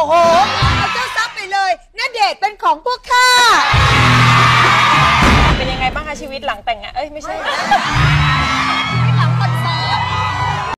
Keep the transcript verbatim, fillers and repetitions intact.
โหเอาเจ้าทรัพย์ไปเลยณเดชน์เป็นของพวกข้าเป็นยังไงบ้างคะชีวิตหลังแต่งงานเอ้ยไม่ใช่